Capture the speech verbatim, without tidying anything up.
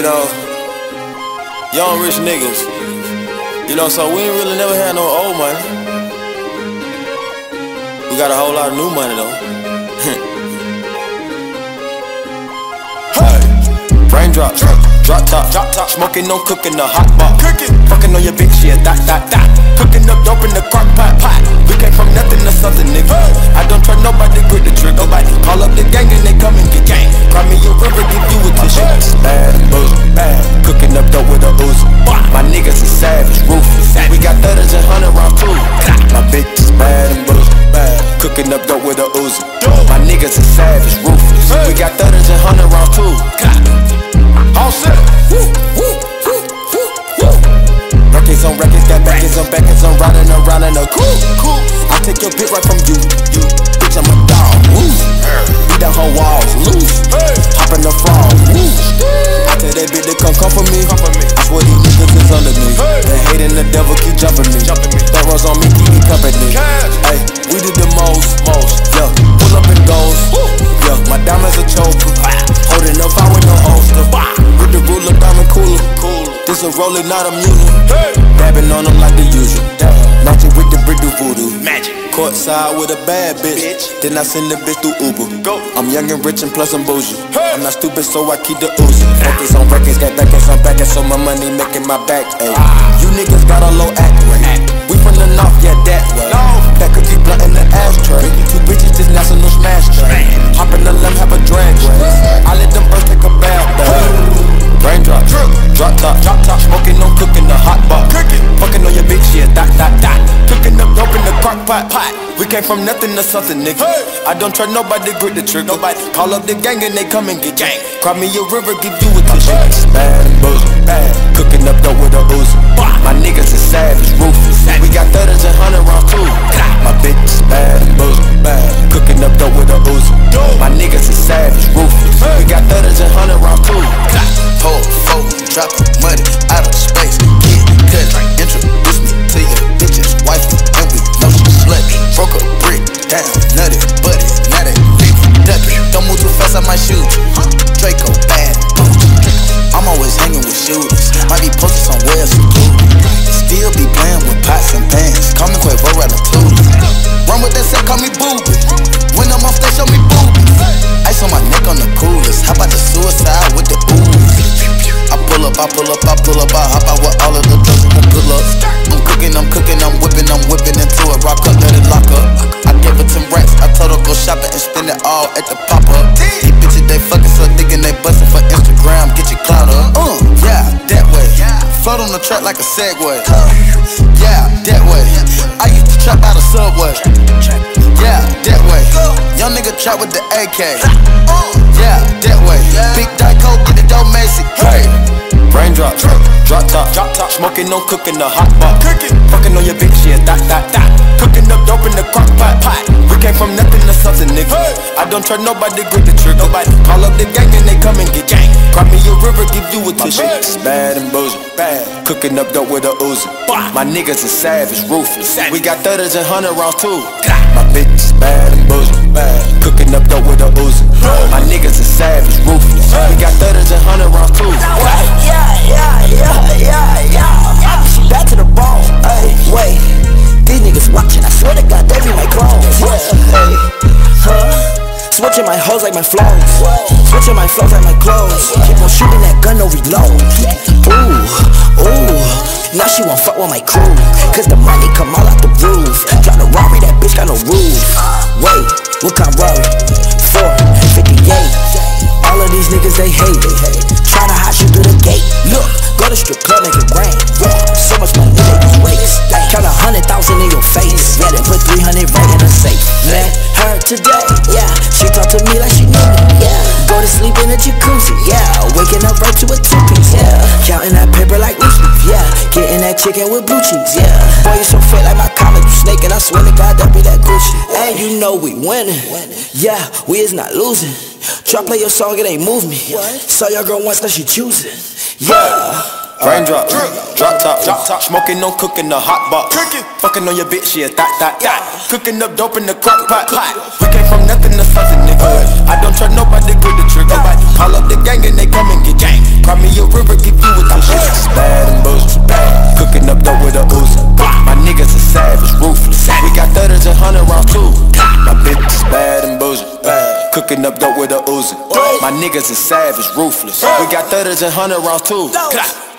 know, young rich niggas. You know, so we ain't really never had no old money. We got a whole lot of new money though. Hey, raindrop, drop top, drop top, smoking, no cooking, the hot pot, cooking, fucking on your bitch, yeah, that, that, that, cooking up dope in the crock pot, pot. We came from nothing to something, nigga. Hey. I don't trust nobody, grip the trigger. Nobody call up the gang and they come and get gang. Cry me a river, give you a tissue. Bad and boozing, bad, cooking up dope with a Uzi. My niggas is savage, ruthless. We got thudders and hundred rounds too. My bitch is bad and boozing, bad, cooking up dope with a Uzi. My niggas is savage, ruthless. We got thudders and hundred rounds too. All set. Records on records, got backers on backers, I'm riding around in a cool, cool. I take your bitch right from you, you. Bitch, I'm a dog, woo. Beat down her walls, loose. Hop in the frog, woo. I tell that bitch to come come for me. I swear these niggas is under me. The hate and the devil keep jumping me. That runs on me, keep me company. Hey, we did the most, most. Yeah, pull up and goes. Yeah, my diamonds a choker. Holding up, I with no holster. With the ruler, diamond cooler. This a roller, not a mule. Dabbing on them like the usual. Magic with the brick do voodoo. Magic. Courtside with a bad bitch. bitch. Then I send the bitch through Uber. Go. I'm young and rich and plus I'm bougie. Hey. I'm not stupid, so I keep the Uzi. Records on records, got backers on backers, so my money making my back. Ay. Ah. You niggas got a low act rate. We from the north, yeah, that way. No. That could be blunt in the ashtray. Two bitches, this national smash tray. Hop in the limb, have a drag race. I let them birds take a bath. Raindrop, drop top, drop top, smoking, no cooking, the hot pot, cooking, fucking on your bitch, yeah, that, that, that, cooking up dope in the crock pot, pot. We came from nothing to something, nigga. Hey. I don't trust nobody, grip the trigger. Nobody call up the gang and they come and get gang. Cry me a river, give you a tissue. Bad and boozing, bad, cooking up dope with a Uzi. My niggas is savage, ruthless. We got thudders and hundred rounds too. My bitch is bad and boozing, bad, cooking up dope with a Uzi. My niggas is savage, ruthless. We got thudders and hundred rounds too. Hold, fold, drop money out of space. Kid, cut, introduce me to your bitch's wife, and we know she slutty. Broke a brick down, nutty, buddy, now that bitch ducky. Don't move too fast, I might shoot you. Draco, bad, I'm always hanging with shooters. Might be posted somewhere secluded. Still be playing with pots and pans. Call me Quavo Ratatouille. Run with that set, call me Booby. When I'm off, they show me boobies. Ice on my neck on the coolest. How about the suicide with the ooze? I pull up, I pull up, I pull up, I hop out with all of the drugs and the pull ups. I'm cooking, I'm cooking, I'm whipping, I'm whipping into it. Rock up, let it lock up. I gave her ten racks, I told her go shopping and spend it all at the pop up. These bitches, they fucking so thinking they bustin' for Instagram, get your clout up. Uh, yeah, that way. Float on the track like a Segway. Yeah, that way. I used to trap out of Subway. Yeah, that way. Young nigga trap with the A K. Yeah, that way. Big Dyco, get the dough messy. Hey. Raindrop, drop top, drop top, smoking, no cooking, the hot pot, cooking, fucking on your bitch, yeah, that, that, that, cooking up dope in the crock pot, pot. We came from nothing to something, nigga. Hey. I don't trust nobody, grip the trigger. Nobody call up the gang and they come and get gang. Cry me a river, give you a tissue. My bitch is bad and boozing, bad, cooking up dope with a Uzi. My niggas is savage, ruthless. We got thudders and hundred rounds too. My bitch is bad and boozing, bad, cooking up dope with a Uzi. My niggas is savage, ruthless. We got thudders and hundred rounds too. Yeah, yeah, yeah, yeah, yeah. She back to the bone. Hey, wait. These niggas watching. I swear to God, they be my clones. Yeah, hey, huh? Switching my hoes like my flows. Switching my flows like my clothes. Keep on shooting that gun, no reload. Ooh, ooh. Now she won't fuck with my crew, cause the money come all out the roof. Drive the Rari, that bitch got no roof. Wait, what kind of Rari? four fifty-eight. All of these niggas, they hate it. Tryna hide you through the gate. Look, go to strip club, make it rain. So much money, they just waste. Count a hundred thousand in your face. Yeah, they put three hundred right in the safe. Met her today, yeah. She talked to me like she knew me, yeah. Go to sleep in a jacuzzi, yeah. Waking up right to a two-piece, yeah. Counting that paper like loose leaf, yeah. Getting that chicken with blue cheese, yeah. Boy, you so fat like my comic, you snake, and I swear to God, that be that Gucci. And you know we winning, yeah. We is not losing. Try play your song, it ain't move me. Saw your girl once, now she choosing. Yeah. Raindrop, drop top, drop top, smoking, no cooking, the hot pot, cooking, fucking on your bitch, yeah, that, that, that, cooking up dope in the crock pot, pot. We came from nothing to something, nigga. I don't trust nobody, grip the trigger. Call up the gang and they come and get gang. Cry me a river, keep you with them shit. Bad and bullshit, bad. Cooking up dope with a Uzi. My niggas are savage, ruthless. We got thudders and hundred rounds too. My bitch is bad and bullshit, bad. Cooking up dope with a Uzi. My niggas are savage, ruthless. We got thudders and hundred rounds too.